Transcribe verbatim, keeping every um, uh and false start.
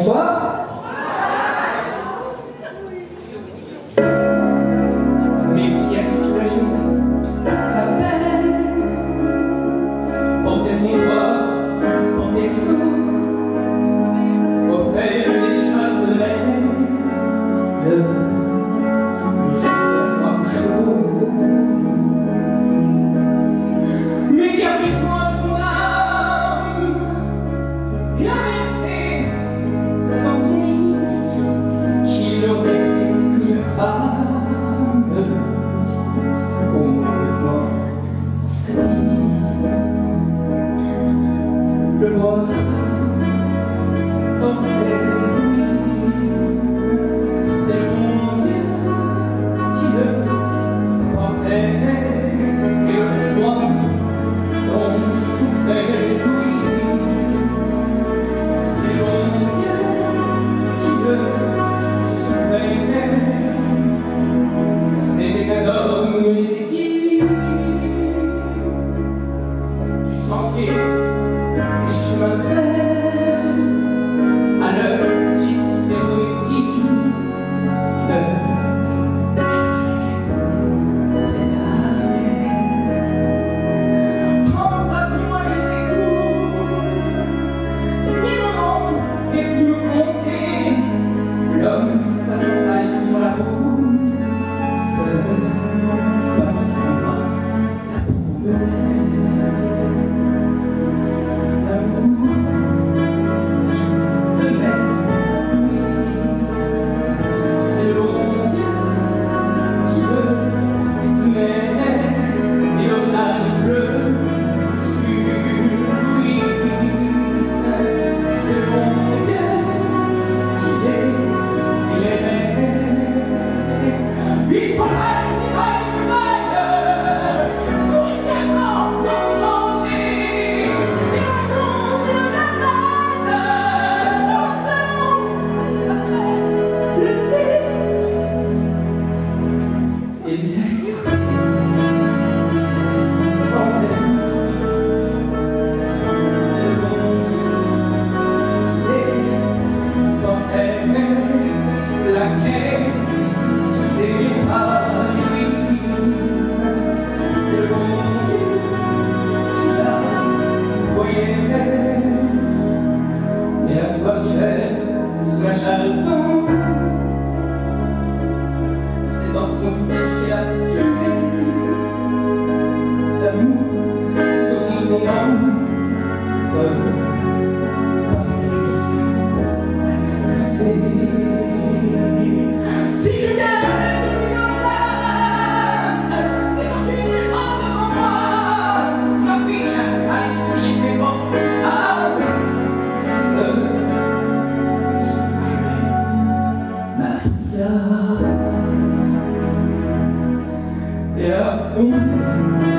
Bonsoir. Mes pièces de jour s'appellent porter son doigt, porter son offrir les châtelets, le jour froid chaud. Mais qui a pris soin de son âme, il a versé dans son lit qu'il aurait fait une femme au moins une fois dans sa vie. Le bois portait Louise, c'est mon Dieu qui le portait, et le froid dont souffrait Louise, c'est mon Dieu qui le souffrait. Ce n'était qu'un homme musique du sentier des chemins de fer, à l'heure lycée domestique, le Embrasse-moi que c'est court, si mon nom est plus compté, l'homme c'est à sa taille sur la route, passe sans moi la promenade. L'amour qui tenait Louise, c'est le bon Dieu qui le tenait, et l'ornal bleu sur Louise, c'est le bon Dieu qui l'aimait. Ils sont là, ils sont là, ils sont là, pour y défendre nos danger, et racontent la balade, nos salons, le thé, et l'être bordel. C'est le bon Dieu qui portait laquelle qui s'est par Louise, c'est le bon Dieu qui la voyait, et à soir d'hiver sous la chaleur, c'est dans son péché à tuer d'amour sur son âme, seul par lui à traverser. Si je viens de mise en place, c'est quand tu n'es pas devant moi, ma fille à l'esprit fait fort stable, seule, sans jouer Maria. Et à fond